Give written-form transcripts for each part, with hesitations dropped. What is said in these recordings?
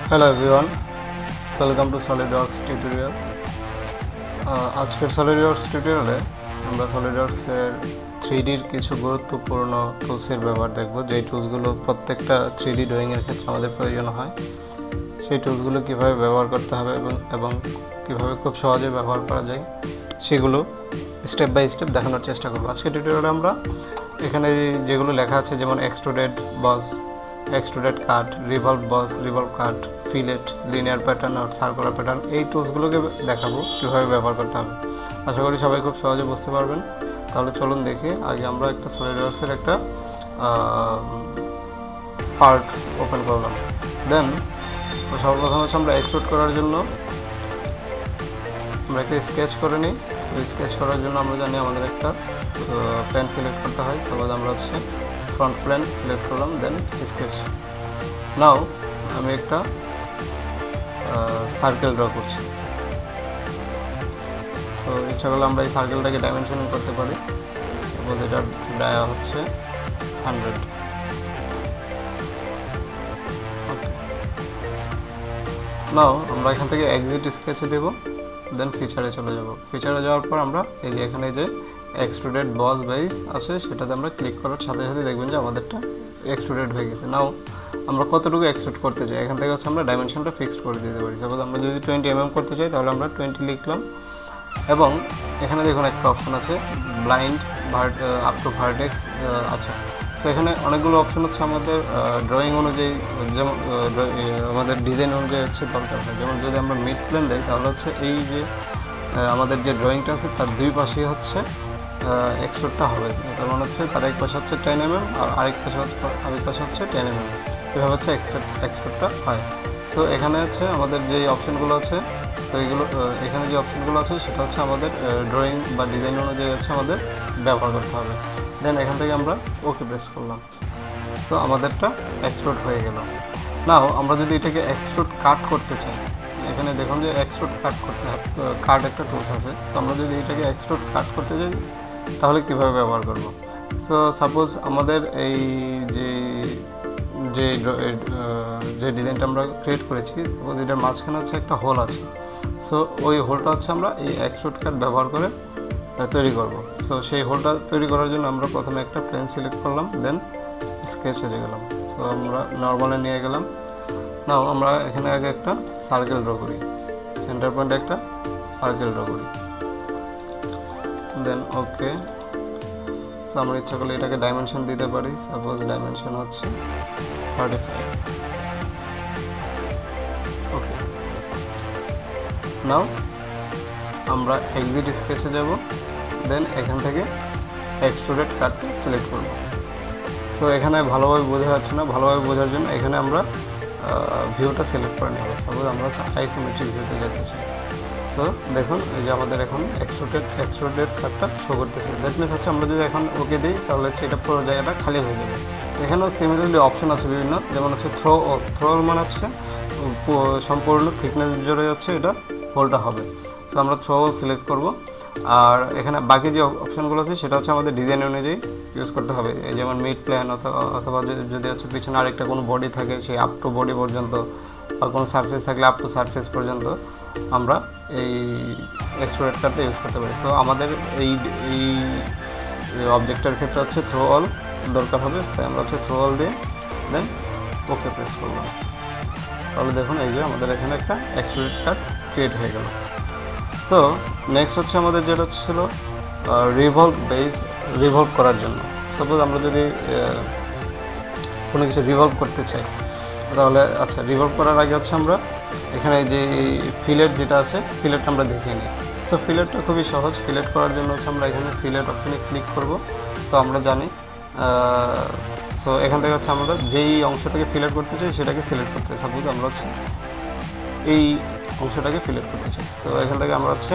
Hello everyone, welcome to SolidWorks tutorial. আজকের SolidWorks টিউটোরিয়ালে আমরা SolidWorks এর 3D এর কিছু গুরুত্বপূর্ণ টুলসের ব্যবহার দেখব, যেই টুলসগুলো প্রত্যেকটা 3D ড্রয়িং এর ক্ষেত্রে আমাদের প্রয়োজন হয়। সেই টুলসগুলো কিভাবে ব্যবহার করতে হবে এবং কিভাবে খুব সহজে ব্যবহার করা যায় সেগুলো স্টেপ বাই স্টেপ দেখানোর চেষ্টা করব। আজকের টিউটোরিয়ালে আমরা এখানে যেগুলো লেখা আছে, যেমন extruded boss, extruded cut, revolve boss, revolve cut, fillet, linear pattern আর সার্কুলার প্যাটার্ন, এই টুলসগুলোকে দেখাবো কীভাবে ব্যবহার করতে হবে। আশা করি সবাই খুব সহজে বুঝতে পারবেন। তাহলে চলুন দেখি। আগে আমরা একটা সলিডওয়ার্কসের একটা পার্ট ওপেন করলাম। দেন সর্বপ্রথম হচ্ছে আমরা এক্সট্রুড করার জন্য আমরা একটা স্কেচ করে নিই। স্কেচ করার জন্য আমরা জানি আমাদের একটা প্ল্যান সিলেক্ট করতে হয়। সাপোজ আমরা হচ্ছে ফ্রন্ট প্ল্যান সিলেক্ট করলাম, দেন স্কেচ। নাও আমি একটা সার্কেল ড্র করছি। সো ইচ্ছা করলে আমরা এই সার্কেলটাকে ডাইমেনশনিং করতে পারি। সাপোজ এটার ডায়া হচ্ছে 100। নাও আমরা এখান থেকে এক্সিট স্কেচে দেব, দেন ফিচারে চলে যাব। ফিচারে যাওয়ার পর আমরা এই যে এখানে যে এক্সট্রুডেড বস বেস আছে সেটাতে আমরা ক্লিক করার সাথে সাথে দেখবেন যে আমাদেরটা এক্সট্রুডেড হয়ে গেছে। নাও আমরা কতটুকু এক্সট্রুড করতে চাই, এখান থেকে হচ্ছে আমরা ডাইমেনশনটা ফিক্সড করে দিতে পারি। সাপোজ আমরা যদি 20 mm করতে চাই তাহলে আমরা 20 লিখলাম, এবং এখানে দেখুন একটা অপশন আছে ব্লাইন্ড আপ টু ভার্টেক্স। আচ্ছা, সো এখানে অনেকগুলো অপশন হচ্ছে আমাদের ড্রয়িং অনুযায়ী, যেমন আমাদের ডিজাইন অনুযায়ী হচ্ছে দরকার হয়। যেমন যদি আমরা মিড প্লেন দেই তাহলে হচ্ছে এই যে আমাদের যে ড্রয়িংটা আছে তার দুই পাশেই হচ্ছে এক্সট্রুডটা হবে। তার মানে হচ্ছে তার এক পাশে হচ্ছে 10 mm আর আরেক পাশে হচ্ছে 10 mm। এভাবে হচ্ছে এক্সট্রুডটা হয়। সো এখানে হচ্ছে আমাদের যে অপশনগুলো আছে, সো এইগুলো এখানে যে অপশনগুলো আছে সেটা হচ্ছে আমাদের ড্রয়িং বা ডিজাইন অনুযায়ী হচ্ছে আমাদের ব্যবহার করতে হবে। দেন এখান থেকে আমরা ওকে প্রেস করলাম। সো আমাদেরটা এক্সট্রুড হয়ে গেল। নাও আমরা যদি এটাকে এক্সট্রুড কাট করতে চাই, এখানে দেখুন যে এক্সট্রুড কাট করতে হবে, কাট একটা টুলস আছে। তো আমরা যদি এটাকে এক্সট্রুড কাট করতে চাই তাহলে কীভাবে ব্যবহার করব। সো সাপোজ আমাদের এই যে ডিজাইনটা আমরা ক্রিয়েট করেছি, সাপোজ এটার মাঝখানে হচ্ছে একটা হোল আছে। সো ওই হোলটা হচ্ছে আমরা এই এক্সট্রুড কাট ব্যবহার করে তৈরি করব। সো সেই হোলটা তৈরি করার জন্য আমরা প্রথমে একটা প্লেন সিলেক্ট করলাম, দেন স্কেচে গেলাম। সো আমরা নর্মালে নিয়ে গেলাম। নাও আমরা এখানে আগে একটা সার্কেল ড্র করি, সেন্টার পয়েন্টে একটা সার্কেল ড্র করি, দেন ওকে। সো আমরা ইচ্ছা করলে এটাকে ডাইমেনশন দিতে পারি। সাপোজ ডাইমেনশন হচ্ছে 35। ওকে, নাও আমরা এক্সিট স্কেচে যাব, দেন এখান থেকে এক্সট্রুডেড কাটটা সিলেক্ট করব। সো এখানে ভালোভাবে বোঝা যাচ্ছে না, ভালোভাবে বোঝার জন্য এখানে আমরা ভিউটা সিলেক্ট করে নেব। সাপোজ আমরা হচ্ছে আইসোমেট্রিক ভিউতে যেতে চাই। সো দেখুন এই যে আমাদের এখন এক্সট্রুডেড কাটটা শো করতেছে। দ্যাট মিনস হচ্ছে আমরা যদি এখন ওকে দিই তাহলে হচ্ছে এটা পুরো জায়গাটা খালি হয়ে যাবে। এখানেও সিমিলারলি অপশন আছে বিভিন্ন, যেমন হচ্ছে থ্রো মানে হচ্ছে সম্পূর্ণ থিকনেস জুড়ে যাচ্ছে এটা হোলটা হবে। সো আমরা থ্রো সিলেক্ট করব। আর এখানে বাকি যে অপশনগুলো আছে সেটা হচ্ছে আমাদের ডিজাইন অনুযায়ী ইউজ করতে হবে। যেমন মিড প্ল্যান অথবা যদি হচ্ছে পিছনে আরেকটা কোনো বডি থাকে সেই আপ টু বডি পর্যন্ত, বা কোনো সারফেস থাকলে আপ টু সারফেস পর্যন্ত আমরা এই এক্সট্রুডেড কাটটা ইউজ করতে পারি। সো আমাদের এই অবজেক্টের ক্ষেত্রে হচ্ছে থ্রো অল দরকার হবে, তাই আমরা হচ্ছে থ্রো অল দিয়ে দেন ওকে প্রেস করলাম। তাহলে দেখুন এই যে আমাদের এখানে একটা এক্সট্রুডেড কাট ক্রিয়েট হয়ে গেল। সো নেক্সট হচ্ছে আমাদের যেটা ছিল রিভলভ করার জন্য। সাপোজ আমরা যদি কোনো কিছু রিভলভ করতে চাই তাহলে, আচ্ছা, রিভলভ করার আগে হচ্ছে আমরা এখানে যে ফিলেট যেটা আছে ফিলেট আমরা দেখিয়ে নিই। সো ফিলেটটা খুবই সহজ। ফিলেট করার জন্য হচ্ছে আমরা এখানে ফিলেট অপশনে ক্লিক করব। সো আমরা জানি, সো এখান থেকে হচ্ছে আমরা যেই অংশটাকে ফিলেট করতে চাই সেটাকে সিলেক্ট করতে চাই। সাপোজ আমরা হচ্ছে এই অংশটাকে ফিলেট করতে চাই। সো এখান থেকে আমরা হচ্ছে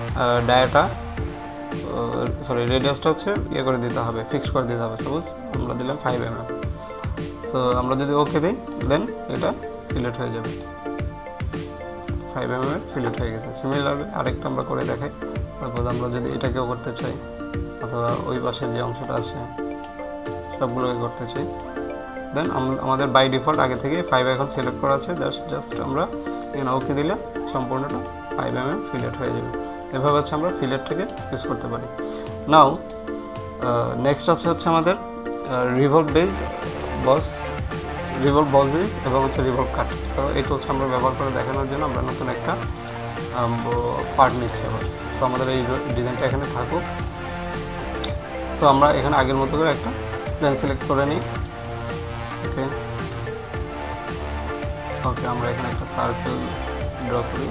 রেডিয়াসটা হচ্ছে করে দিতে হবে, ফিক্সড করে দিতে হবে। সাপোজ আমরা দিলাম 5 mm। সো আমরা যদি ওকে দিই দেন এটা ফিলেট হয়ে যাবে, 5 mm ফিলেট হয়ে গেছে। সিমিলারলি আরেকটা আমরা করে দেখাই। সাপোজ আমরা যদি এটাকেও করতে চাই অথবা ওই পাশের যে অংশটা আছে সবগুলোকে করতে চাই, দেন আমাদের বাই ডিফল্ট আগে থেকে 5 এখন সিলেক্ট করা আছে, জাস্ট আমরা এখানে ওকে দিলে সম্পূর্ণটা 5 mm ফিলেট হয়ে যাবে। এভাবে হচ্ছে আমরা ফিলেটটাকে ইউজ করতে পারি। নাও নেক্সট হচ্ছে আমাদের রিভলভ বেস বস এবং হচ্ছে রিভলভ কাট। তো এই টুলসটা আমরা ব্যবহার করে দেখানোর জন্য আমরা নতুন একটা পার্ট নিচ্ছি আবার। সো আমাদের এই ডিজাইনটা এখানে থাকুক। সো আমরা এখানে আগের মতো করে একটা প্লেন সিলেক্ট করে নিই। ওকে আমরা এখানে একটা সার্কেল ড্র করি,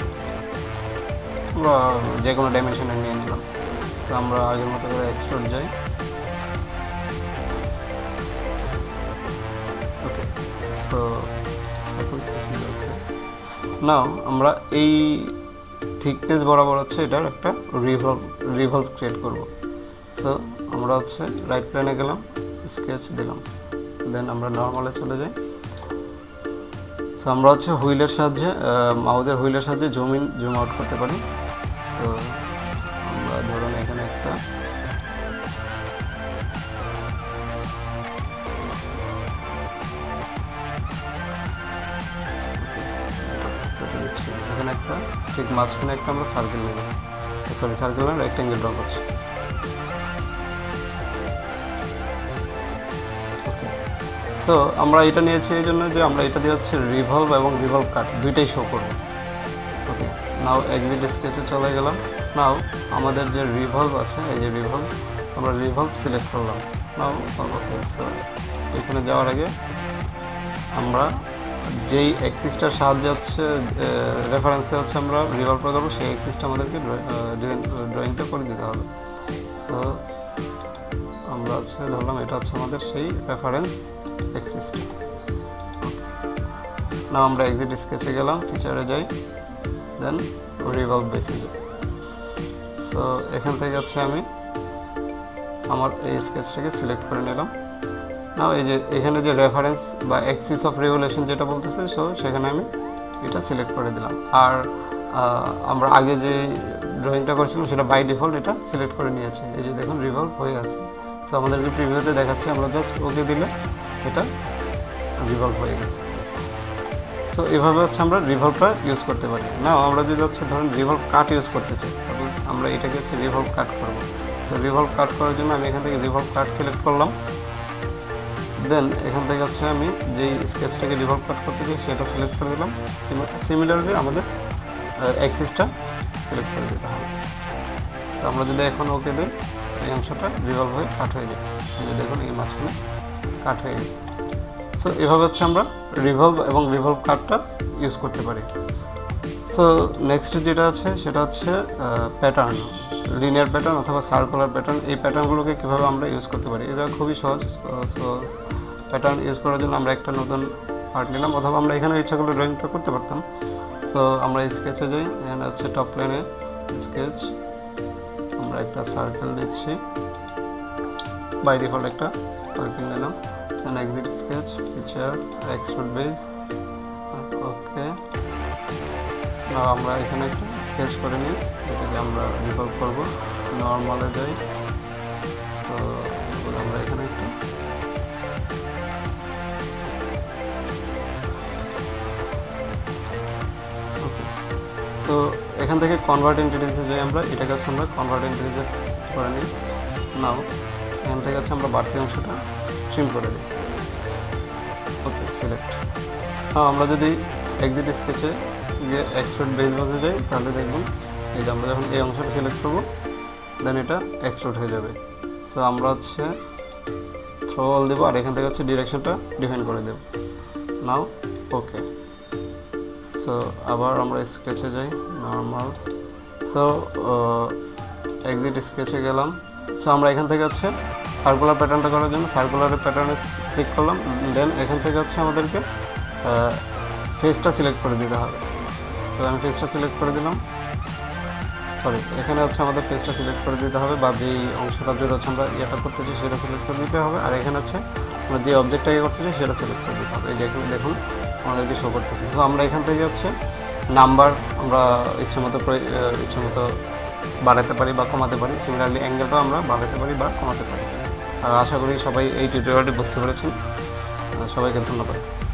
আমরা যে কোনো ডাইমেনশনে নিয়ে নিলাম। সো আমরা আগের মতো করে এক্সট্রুড যাই। Okay so suppose this is okay. Now আমরা এই থিকনেস বরাবর হচ্ছে এটার একটা রিভলভ ক্রিয়েট করব। সো আমরা হচ্ছে রাইট প্লেনে গেলাম, স্কেচ দিলাম, দেন আমরা নর্মালে চলে যাই। সো আমরা হচ্ছে হুইলের সাহায্যে মাউসের হুইলের সাহায্যে জুম ইন জুম আউট করতে পারি। সো আমরা ধরুন এখানে একটা এখানে একটা ঠিক মাঝখানে একটা আমরা সার্কেল নেব, সার্কেল না রেক্টেঙ্গেল ড্র করছি। সো আমরা এটা নিয়েছি এই জন্য যে আমরা এটা দিয়ে হচ্ছে রিভলভ এবং রিভলভ কাট দুইটাই শো করব। ওকে নাও এক্সিট স্কেচে চলে গেলাম। নাও আমাদের যে রিভলভ আছে, এই যে রিভলভ, আমরা রিভলভ সিলেক্ট করলাম। নাও ওকে সো এখানে যাওয়ার আগে আমরা যেই এক্সিসটার সাহায্যে হচ্ছে রেফারেন্সে হচ্ছে আমরা রিভলভ করবো, সেই এক্সিসটা আমাদেরকে ড্রয়িংটা করে দিতে হবে। সো আমরা হচ্ছে ধরলাম এটা হচ্ছে আমাদের সেই রেফারেন্স এক্সিসটা। না আমরা এক্সিট স্কেচে গেলাম, ফিচারে যাই, দেন রিভলভ বেসে যাই। সো এখান থেকে হচ্ছে আমি আমার এই স্কেচটাকে সিলেক্ট করে নিলাম। না এই যে এখানে যে রেফারেন্স বা এক্সিস অফ রেগুলেশন যেটা বলতেছে, সো সেখানে আমি এটা সিলেক্ট করে দিলাম। আর আমরা আগে যে ড্রয়িংটা করেছিলাম সেটা বাই ডিফল্ট এটা সিলেক্ট করে নিয়েছে। এই যে দেখুন রিভলভ হয়ে আছে। সো আমাদেরকে প্রিভিউতে দেখাচ্ছে, আমরা জাস্ট ওকে দিলে এটা রিভলভ হয়ে গেছে। সো এভাবে হচ্ছে আমরা রিভলভটা ইউজ করতে পারি। না আমরা যদি হচ্ছে ধরুন রিভলভ কাট ইউজ করতে চাই, সাপোজ আমরা এটাকে হচ্ছে রিভলভ কাট করবো। সো রিভলভ কাট করার জন্য আমি এখান থেকে রিভলভ কাট সিলেক্ট করলাম। দেন এখান থেকে হচ্ছে আমি যেই স্কেচটাকে রিভলভ কাট করতে চাই সেটা সিলেক্ট করে দিলাম। সিমিলারলি আমাদের অ্যাক্সিসটা সিলেক্ট করে দিতে হবে। সো আমরা যদি এখন ওকে দিই, এই অংশটা রিভলভ হয়ে কাট হয়ে যাবে। এই যে দেখুন এই মাঝখানে কাট হয়ে গেছে। সো এভাবে হচ্ছে আমরা রিভলভ এবং রিভলভ কাটটা ইউজ করতে পারি। সো নেক্সট যেটা আছে সেটা হচ্ছে প্যাটার্ন, লিনিয়ার প্যাটার্ন অথবা সার্কুলার প্যাটার্ন। এই প্যাটার্নগুলোকে কীভাবে আমরা ইউজ করতে পারি, এটা খুবই সহজ। সো প্যাটার্ন ইউজ করার জন্য আমরা একটা নতুন পার্ট নিলাম, অথবা আমরা এখানে ইচ্ছা করলে ড্রয়িংটা করতে পারতাম। সো আমরা স্কেচে যাই, এখানে হচ্ছে টপ প্লেনে স্কেচ, আমরা একটা সার্কেল দিচ্ছি, বাই ডিফল্ট একটা সার্কেল নিলাম। Then exit sketch, feature, extrude base. Okay আমরা এখানে একটা স্কেচ করে নিই, যেটাকে আমরা রিভলভ করবো। নর্মালে যাই। তো সাপোজ আমরা এখানে একটা সো এখান থেকে কনভার্ট ইন্টিজারে যাই, আমরা এটাকে হচ্ছে আমরা কনভার্ট ইন্টিজার করে নিই। নাও এখান থেকে হচ্ছে আমরা বাড়তি অংশটা ট্রিম করে দিই। Okay select. আমরা যদি এক্সিট স্কেচে গিয়ে এক্সট্রুড বেস বসে যাই, তাহলে দেখুন এই যে আমরা যখন এই অংশটা সিলেক্ট করবো, দেন এটা এক্সট্রুড হয়ে যাবে। সো আমরা হচ্ছে থ্রো অল দেবো, আর এখান থেকে হচ্ছে ডিরেকশনটা ডিফাইন করে দেব। নাও ওকে। সো আবার আমরা স্কেচে যাই, নর্মাল। সো এক্সিট স্কেচে গেলাম। সো আমরা এখান থেকে হচ্ছে সার্কুলার প্যাটার্নটা করার জন্য সার্কুলার প্যাটার্নে ক্লিক করলাম। দেন এখান থেকে হচ্ছে আমাদেরকে ফেসটা সিলেক্ট করে দিতে হবে। সো আমি ফেসটা সিলেক্ট করে দিলাম, সরি এখানে হচ্ছে আমাদের ফেসটা সিলেক্ট করে দিতে হবে, বা যেই অংশটা জুড়ে হচ্ছে আমরা ইয়েটা করতে চাই সেটা সিলেক্ট করে দিতে হবে। আর এখানে হচ্ছে আমরা যে অবজেক্টটা ইয়ে করতে চাই সেটা সিলেক্ট করে দিতে হবে। এই যে এখানে দেখুন আমাদেরকে শো করতেছে। সো আমরা এখান থেকে হচ্ছে নাম্বার আমরা ইচ্ছে মতো বাড়াতে পারি বা কমাতে পারি। সিমিলারলি অ্যাঙ্গেলটাও আমরা বাড়াতে পারি বা কমাতে পারি। আশা করি সবাই এই টিউটোরিয়ালটি বুঝতে পেরেছেন। সবাইকে ধন্যবাদ।